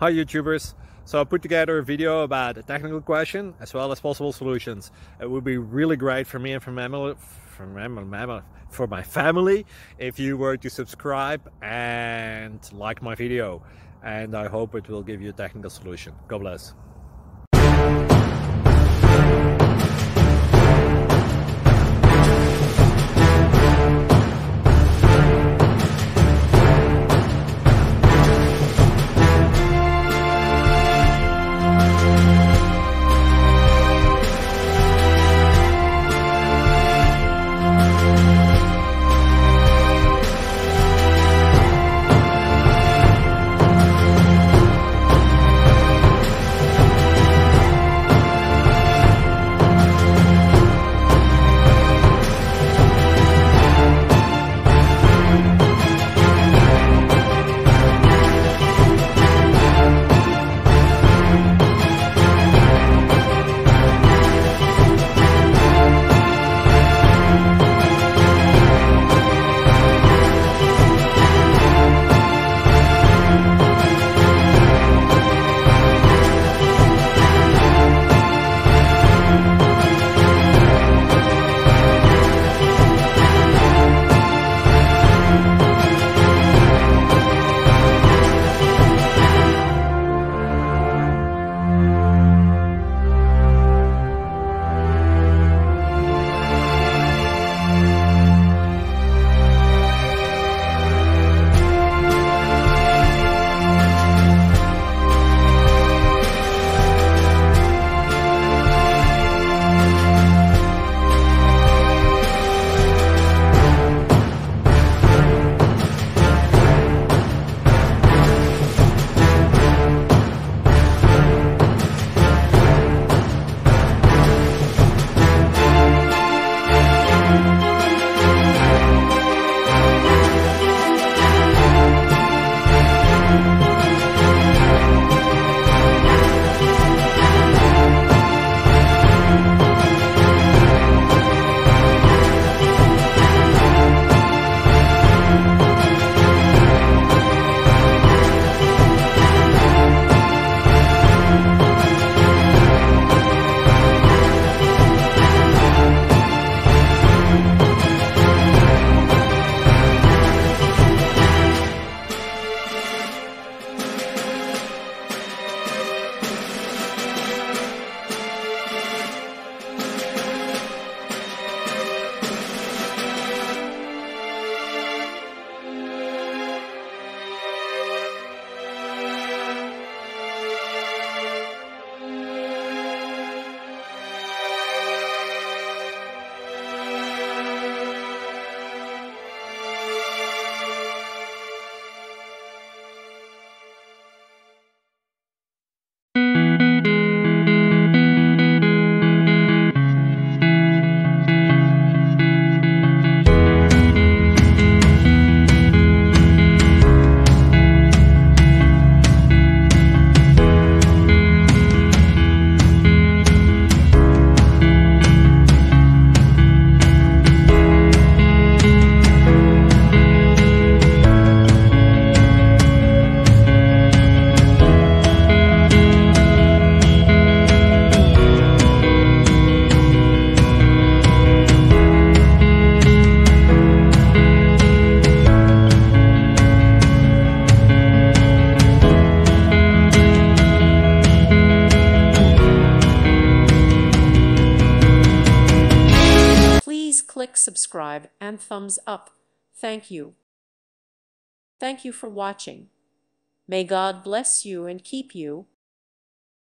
Hi YouTubers! So I put together a video about a technical question as well as possible solutions. It would be really great for me and for my family if you were to subscribe and like my video, and I hope it will give you a technical solution. God bless. Click subscribe and thumbs up. Thank you. Thank you for watching. May God bless you and keep you.